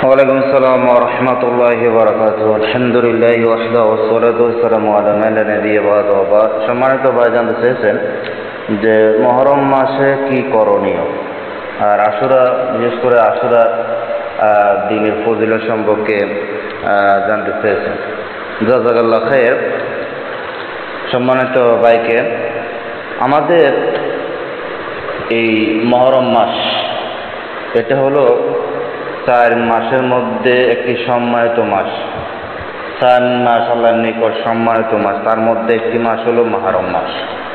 ওয়ালাইকুম আসসালাম ওয়া রাহমাতুল্লাহি ওয়া বারাকাতুহু। আলহামদুলিল্লাহি ওয়াহদাহু ওয়াসসালাতু ওয়াসসালামু আলা মান লা নাবিয়্যা বা'দাহু ওয়া বা'দ। সম্মানিত ভাই, জানতে চেয়েছেন যে মুহররম মাসে কি করণীয়, আর আশুরা, বিশেষ করে আশুরা দিনের ফজিলত সম্পর্কে জানতে চেয়েছেন। জাযাকাল্লাহু খায়র। সম্মানিত ভাইকে, আমাদের এই মুহররম মাস, এটা হলো 4 মাসের মধ্যে একটি সম্মানিত মাস। 4 মাস আল্লাহর নিকট সম্মানিত মাস, তার মধ্যে একটি মাস হলো মুহররম মাস।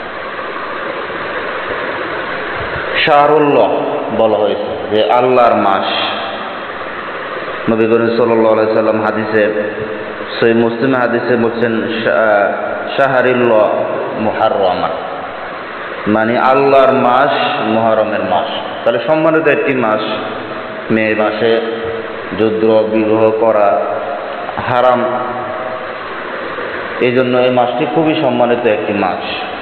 শাহরুল্লাহ বলা হয়েছে, যে আল্লাহর মাস। নবী করিম সাল্লাল্লাহু আলাইহি সাল্লাম হাদিসে, সহিহ মুসলিম হাদিসে বলছেন, শাহরিল্লাহ মুহাররমা, মানে আল্লাহর মাস, মুহররমের মাস। তাহলে সম্মানিত একটি মাস। মে মাসে যুদ্ধ বিগ্রহ করা হারাম, এই জন্য এই মাসটি খুবই সম্মানিত একটি মাস।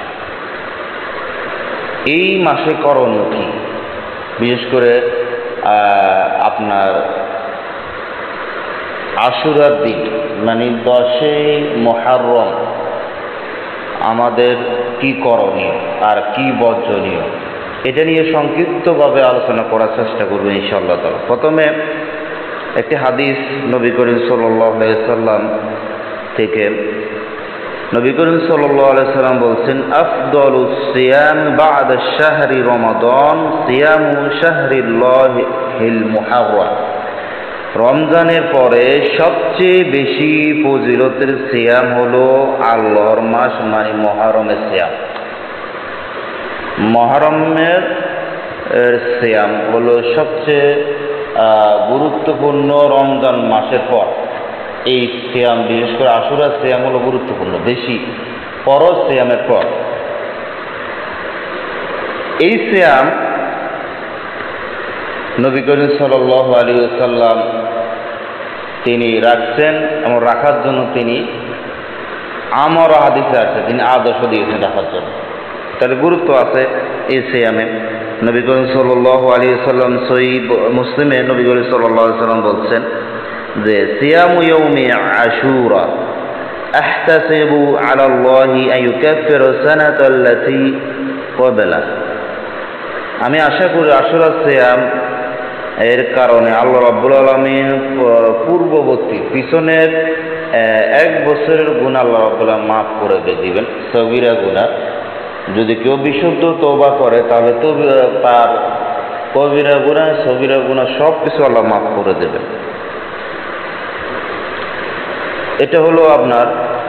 এই মাসে করণীয় কি? বিশেষ করে আপনার আশুরার দিন, মানে 10ই মুহররম, আমাদের কি করণীয় আর কি বর্জনীয়, এটা নিয়ে সংক্ষিপ্তভাবে আলোচনা করার চেষ্টা করবো ইনশাআল্লাহ তাআলা। প্রথমে একটি হাদিস নবী করিম সাল্লাল্লাহু আলাইহি সাল্লাম থেকে। নবী করিম সাল্লাল্লাহু আলাইহি সাল্লাম বলছেন, আফদালুস সিয়াম বা'দা শাহরি রমাদান সিয়ামু শাহরিল্লাহিল মুহাররম। রমজানের পরে সবচেয়ে বেশি ফজিলতের সিয়াম হলো আল্লাহর মাস, মানে মুহররমের সিয়াম। মুহররমের সিয়াম হলো সবচেয়ে গুরুত্বপূর্ণ রমজান মাসের পর। এই সিয়াম, বিশেষ করে আশুরার সিয়াম হলো গুরুত্বপূর্ণ, বেশি ফরজ সিয়ামের পর। এই সিয়াম নবী করিম সাল্লাল্লাহু আলাইহি ওয়াসাল্লাম তিনি রাখছেন, এবং রাখার জন্য তিনি আমর হাদিসে আছে, তিনি আদর্শ দিয়েছেন রাখার জন্য। তাহলে গুরুত্ব আছে এই সিয়ামে। নবী করিম সাল্লাল্লাহু আলাইহি ওয়াসাল্লাম সহিহ মুসলিমে নবী করিম সাল্লাল্লাহু আলাইহি ওয়াসাল্লাম বলছেন যে, সিয়ামু ইয়াউমি আশুরা আহতাসিবু আলা আল্লাহি আন ইউকাফিরা সানাতাল্লাতী ক্বাবলা। আমি আশা করি আশুরা সিয়াম এর কারণে আল্লাহ রাব্বুল আলামিন পূর্ববর্তী, পিছনের 1 বছরের গুনাহ আল্লাহ রাব্বুল আলামিন মাফ করে দিবেন। সগীরা গুনাহ, যদি কেউ বিশুদ্ধ তওবা করে, তাহলে তো তার কবিরা গুনাহ, সগীরা গুনাহ সব কিছু আল্লাহ মাফ করে দেবেন। এটা হলো আপনার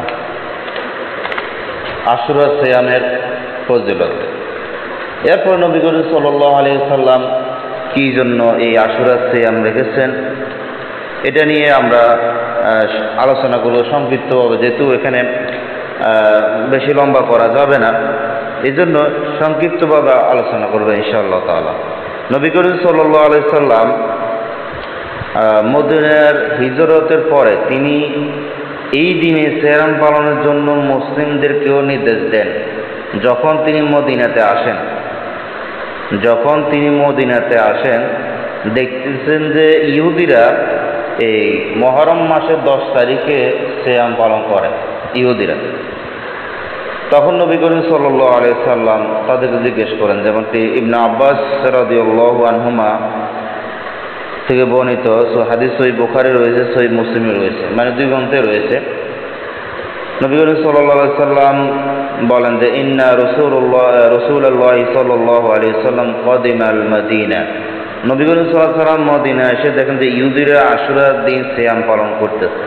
আশুরা সিয়ামের ফজিলত। এরপর নবী করিম সাল্লাল্লাহু আলাইহি সাল্লাম কি জন্য এই আশুরা সিয়াম রেখেছেন, এটা নিয়ে আমরা আলোচনা করব সংক্ষিপ্তভাবে, যেহেতু এখানে বেশি লম্বা করা যাবে না, এই জন্য সংক্ষিপ্তভাবে আলোচনা করবো ইনশাআল্লাহ তাআলা। নবী করিম সাল্লাল্লাহু আলাইহি সাল্লাম মদিনার হিজরতের পরে তিনি এই দিনে সিয়াম পালনের জন্য মুসলিমদেরকেও নির্দেশ দেন। যখন তিনি মদিনাতে আসেন, দেখতেছেন যে ইহুদিরা এই মুহররম মাসের 10 তারিখে সিয়াম পালন করে ইহুদিরা। তখন নবী করিম সাল্লাল্লাহু আলাইহি সাল্লাম তাদেরকে জিজ্ঞেস করেন, যেমনটি ইবনে আব্বাস রাদিয়াল্লাহু আনহুমা থেকে বর্ণিত, হাদিস সহিহ বুখারী রয়েছে, সহিহ মুসলিমে রয়েছে, মানে 2 গ্রন্থে রয়েছে। নবী করিম সাল্লাল্লাহু আলাইহি সাল্লাম বলেন যে, ইন্না রাসূলুল্লাহি সাল্লাল্লাহু আলাইহি সাল্লাম কদিমাল মদিনা। নবী করিম সাল্লাল্লাহু আলাইহি সাল্লাম মদিনা এসে দেখেন যে ইহুদিরা আশুরার দিন সিয়াম পালন করতেছে।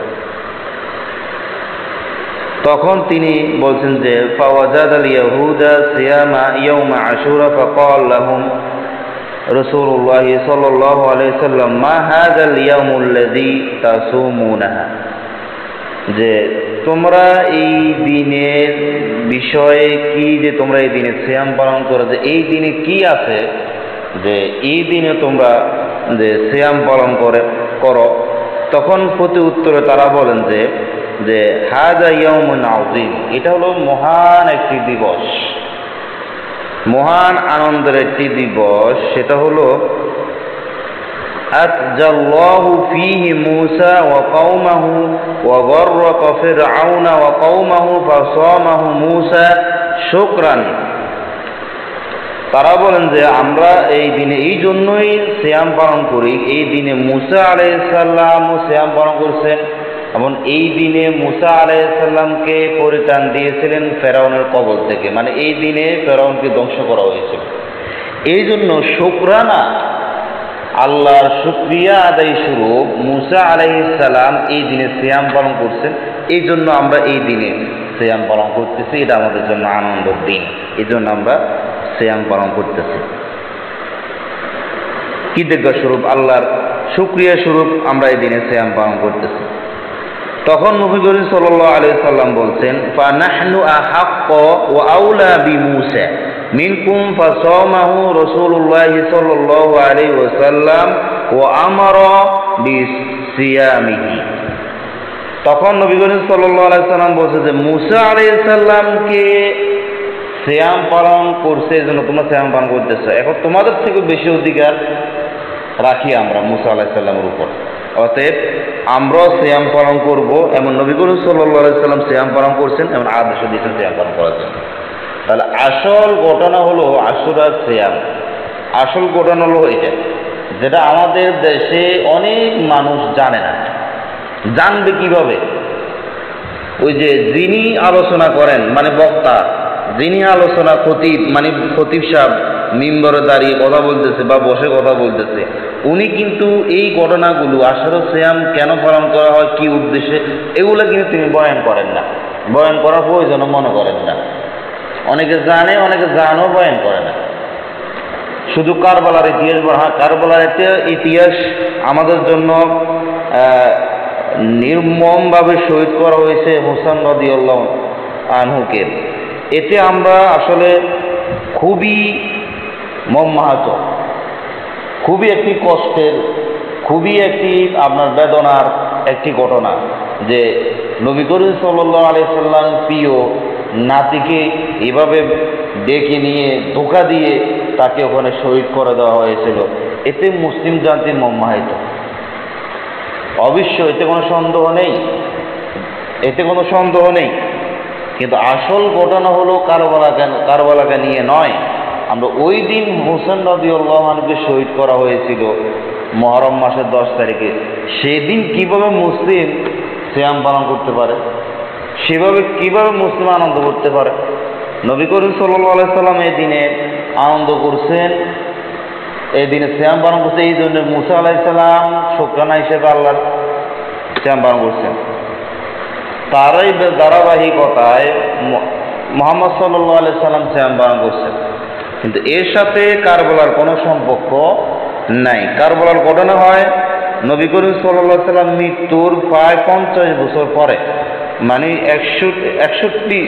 তখন তিনি বলছেন যে, ফাওয়াজাদাল ইয়াহুদা সিয়ামা ইয়াউমা আশুরা ফাকাল লাহুম রাসূলুল্লাহ সাল্লাল্লাহু আলাইহি সাল্লাম মা হাযাল ইয়াউমুল্লাযী তাসুমুনাহা। যে তোমরা এই দিনের বিষয়ে কি, যে তোমরা এই দিনে সিয়াম পালন করো, যে এই দিনে কি আছে যে এই দিনে তোমরা যে সিয়াম পালন করো। তখন প্রতি উত্তরে তারা বলেন যে হাযা ইয়াউমুন আযীম, এটা হলো মহান একটি দিবস, মহান আনন্দের একটি দিবস। সেটা হলো আতজাল্লাহু ফীহি মূসা ওয়া কওমাহু ওয়া গররাকা ফিরআউনা ওয়া কওমাহু ফাসামাহু মূসা শুকরান। তারা বলেন যে আমরা এই দিনে এই জন্যই সিয়াম পালন করি, এই দিনে মূসা আলাইহিস সালামও সিয়াম পালন করছেন এবং এই দিনে মূসা আলাইহিস সালামকে পরিত্রাণ দিয়েছিলেন ফেরাউনের কবল থেকে, মানে এই দিনে ফেরাউনকে ধ্বংস করা হয়েছিল। এই জন্য শুকরানা, আল্লাহর শুকরিয়া আদায় স্বরূপ মূসা আলাইহিস সালাম এই দিনে সিয়াম পালন করছেন। এই জন্য আমরা এই দিনে সিয়াম পালন করতেছি, এটা আমাদের জন্য আনন্দের দিন, এই জন্য আমরা সিয়াম পালন করতেছি। কৃতজ্ঞতা স্বরূপ, আল্লাহর শুকরিয়া স্বরূপ আমরা এই দিনে সিয়াম পালন করতেছি। তখন নবী করিম সাল্লাল্লাহু আলাইহি সাল্লাম বলছেন, ফানাহনু আহাক্কু ওয়া আউলা বিমূসা মিনকুম ফাসামাহু রাসূলুল্লাহ সাল্লাল্লাহু আলাইহি ওয়াসাল্লাম ওয়া আমারা বিসিয়ামিহি। তখন নবী করিম সাল্লাল্লাহু আলাইহি সাল্লাম বলছে যে মূসা আলাইহিস সালামকে সিয়াম পালন করছে, এই জন্য তোমরা সিয়াম পালন করতেছো, এখন তোমাদের থেকে বেশি অধিকার রাখি আমরা মূসা আলাইহিস সালামের উপর, অতএব আমরাও সিয়াম পালন করব। এমন নবী করিম সাল্লাল্লাহু আলাইহি সাল্লাম সিয়াম পালন করছেন, এমন আদেশ দিয়েছেন সিয়াম পালন করার জন্য। তাহলে আসল ঘটনা হলো আশুরার সিয়াম। আসল ঘটনা হলো এটা, যেটা আমাদের দেশে অনেক মানুষ জানে না। জানবে কিভাবে? ওই যে যিনি আলোচনা করেন, মানে বক্তা, যিনি আলোচনা খতিব, মানে খতিব সাহেব মিম্বরে দাঁড়িয়ে কথা বলতেছে বা বসে কথা বলতেছে, উনি কিন্তু এই ঘটনাগুলো আসলে সিয়াম কেন পালন করা হয়, কি উদ্দেশ্যে, এগুলো কিন্তু তিনি বয়ান করেন না, বয়ান করার প্রয়োজন মনে করেন না। অনেকে জানে, অনেকে জানেও বয়ান করে না। শুধু কারবালার ইতিহাস, হ্যাঁ কারবালার ইতিহাস আমাদের জন্য নির্মমভাবে শহীদ করা হয়েছে হুসাইন রাদিয়াল্লাহু আনহুকে। এতে আমরা আসলে খুবই মর্মাহত, খুবই একটি কষ্টের, খুবই একটি আপনার বেদনার একটি ঘটনা যে নবী করিম সাল্লাল্লাহু আলাইহি সাল্লাম প্রিয় নাতিকে এভাবে ডেকে নিয়ে ধোঁকা দিয়ে তাকে ওখানে শহীদ করে দেওয়া হয়েছিল। এতে মুসলিম জাতি মর্মাহত, অবশ্য এতে কোনো সন্দেহ নেই, এতে কোনো সন্দেহ নেই। কিন্তু আসল ঘটনা হলো কারবালাকে নিয়ে নয়। আমরা ওই দিন হুসাইন রাদিয়াল্লাহু আনহুকে শহীদ করা হয়েছিল মুহররম মাসের 10 তারিখে। সেদিন কিভাবে মুসলিম সিয়াম পালন করতে পারে, সেভাবে কিভাবে মুসলিম আনন্দ করতে পারে? নবী করিম সাল্লাল্লাহু আলাইহি সাল্লাম এই দিনে আনন্দ করছেন, এই দিনে সিয়াম পালন করছে। এই জন্য মূসা আলাইহিস সালাম শুকরানা হিসেবে আল্লাহর সিয়াম পালন করছেন। তারই ধারাবাহিকতায় মুহাম্মদ সাল্লাল্লাহু আলাইহি সাল্লাম সিয়াম পালন করছেন। কিন্তু এর সাথে কারবালার কোনো সম্পর্ক নাই। কারবালার ঘটনা হয় নবী করিম সাল্লাল্লাহু আলাইহি সাল্লাম মৃত্যুর প্রায় 50 বছর পরে, মানে 61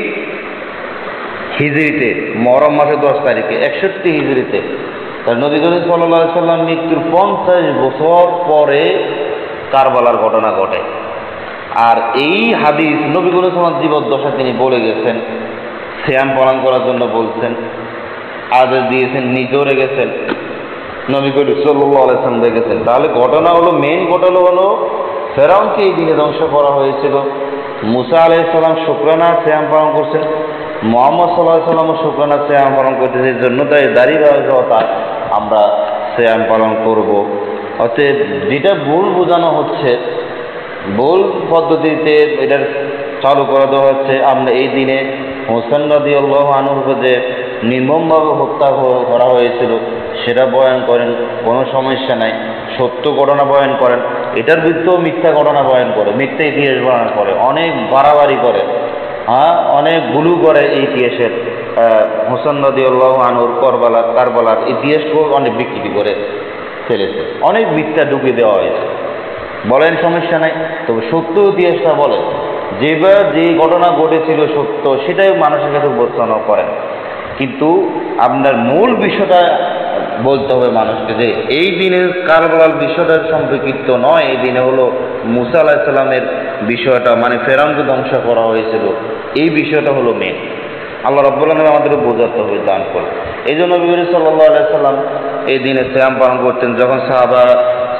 হিজরিতে, মুহররম মাসের 10 তারিখে 61 হিজরিতে। তার নবী করিম সাল্লাল্লাহু আলাইহি সাল্লাম মৃত্যুর 50 বছর পরে কারবালার ঘটনা ঘটে। আর এই হাদিস নবী করিম সাল্লাল্লাহু আলাইহি সাল্লাম জীবদ্দশা তিনি বলে গেছেন, সিয়াম পালন করার জন্য বলছেন, আদেশ দিয়েছেন, নিজেও রেখেছেন, নবী করিম সাল্লাল্লাহু আলাইহি সাল্লাম রেখেছেন। তাহলে ঘটনা হলো, মেইন ঘটনা হলো ফেরাউনকে এই দিনে ধ্বংস করা হয়েছিল। মূসা আলাইহিস সালাম শুকরানা সিয়াম পালন করছেন, মুহাম্মদ সাল্লাল্লাহু আলাইহি সাল্লামও শুকরানা সিয়াম পালন করতেছে। এই জন্য তাই দাঁড়িয়ে আমরা সিয়াম পালন করব। অতএব যেটা ভুল বোঝানো হচ্ছে, ভুল পদ্ধতিতে এটা চালু করে দেওয়া হচ্ছে, আমরা এই দিনে হুসাইন রাদিয়াল্লাহু আনহুকে যে নির্মমভাবে হত্যা করা হয়েছিল সেটা বয়ান করেন, কোনো সমস্যা নাই। সত্য ঘটনা বয়ান করেন, এটার বিরুদ্ধেও মিথ্যা ঘটনা বয়ান করে, মিথ্যা ইতিহাস বয়ান করে, অনেক বাড়াবাড়ি করে, হ্যাঁ অনেক গুলু করে এই ইতিহাসের। হুসাইন রাদিয়াল্লাহু আনহুর কারবালার ইতিহাসকেও অনেক বিকৃতি করে ফেলেছে, অনেক মিথ্যা ঢুকিয়ে দেওয়া হয়েছে। বলেন সমস্যা নাই, তবে সত্য ইতিহাসটা বলেন, যেবার যে ঘটনা ঘটেছিল সত্য সেটাই মানুষের কাছে উপস্থাপন করেন। কিন্তু আপনার মূল বিষয়টা বলতে হবে মানুষকে, যে এই দিনে কারবালার বিষয়টা সম্পর্কিত নয়, এই দিনে হলো মূসা আলাইহিস সালামের বিষয়টা, মানে ফেরাউনকে ধ্বংস করা হয়েছিল, এই বিষয়টা হলো মেন। আল্লাহ রাব্বুল আলামিন আমাদের বোঝাতে হবে, দান করে। এই জন্য নবী সাল্লাল্লাহু আলাইহি সাল্লাম এই দিনে সিয়াম পালন করতেন। যখন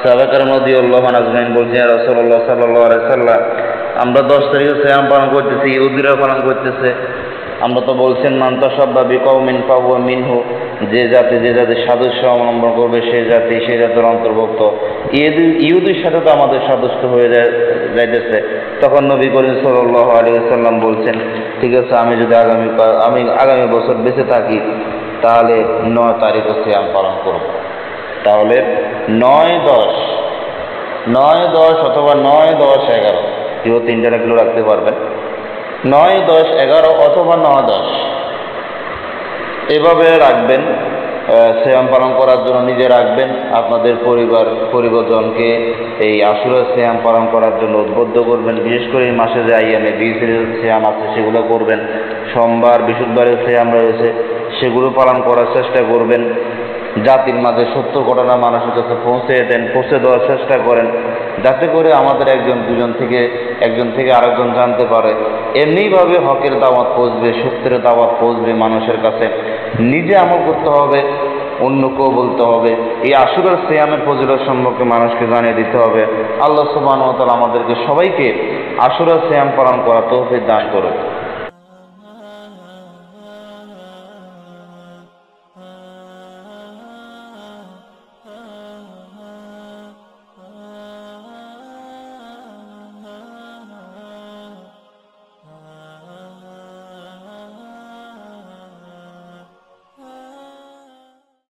সাহাবা কেরাম রাদিয়াল্লাহু আজমাইন বলছেন, ইয়া রাসূলুল্লাহ সাল্লাল্লাহু আলাইহি সাল্লাম, আমরা 10 তারিখে সিয়াম পালন করতেছি, ইহুদিরা পালন করতেছে। আমরা তো বলছেন মান তাশাব্বা বিকওমিন ফাহুয়া মিনহু, যে জাতি সাদৃশ্য অবলম্বন করবে সেই জাতির অন্তর্ভুক্ত। ইহুদির সাথে তো আমাদের সাদৃশ্য হয়ে যাইতেছে। তখন নবী করিম সাল্লাল্লাহু আলাইহি ওয়াসাল্লাম বলছেন, ঠিক আছে, আমি যদি আগামী বছর বেঁচে থাকি তাহলে 9 তারিখে সিয়াম পালন করব। তাহলে 9-10 অথবা 9-10-11, কেউ 3টা রাখলেও রাখতে পারবেন। 9-10-11 অথবা 9-10 এভাবে রাখবেন। সিয়াম পালন করার জন্য নিজে রাখবেন, আপনাদের পরিবারজনকে এই আশুরা সিয়াম পালন করার জন্য উদ্বুদ্ধ করবেন। বিশেষ করে এই মাসে যে আইয়ামে বিজের সিয়াম আছে সেগুলো করবেন। সোমবার বৃহস্পতিবারের সিয়াম রয়েছে সেগুলো পালন করার চেষ্টা করবেন। জাতির মাঝে সত্য ঘটনা মানুষের কাছে পৌঁছে দেওয়ার চেষ্টা করেন, যাতে করে আমাদের একজন থেকে আরেকজন জানতে পারে। এমনিভাবে হকের দাওয়াত পৌঁছবে, সত্যের দাওয়াত পৌঁছবে মানুষের কাছে। নিজে আমল করতে হবে, অন্যকেও বলতে হবে। এই আশুরার সিয়ামের ফজিলত সম্পর্কে মানুষকে জানিয়ে দিতে হবে। আল্লাহ সুবহানাহু ওয়া তাআলা আমাদেরকে সবাইকে আশুরার সিয়াম পালন করার তৌফিক দান করুন।